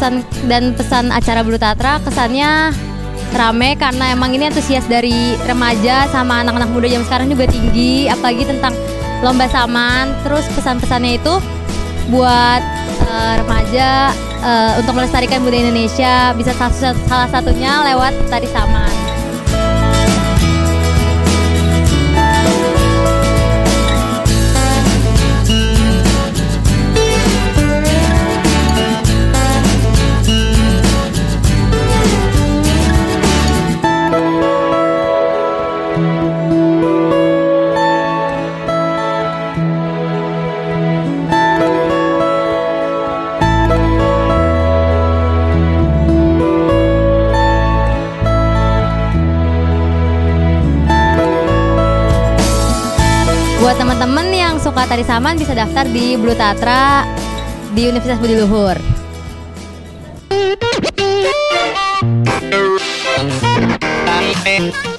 pesan acara Blue Tatra kesannya rame karena emang ini antusias dari remaja sama anak-anak muda zaman sekarang juga tinggi, apalagi tentang lomba saman. Terus pesan-pesannya itu buat remaja untuk melestarikan budaya Indonesia, bisa salah satunya lewat tari saman. Buat teman-teman yang suka tari saman bisa daftar di Blue Tatra di Universitas Budi Luhur.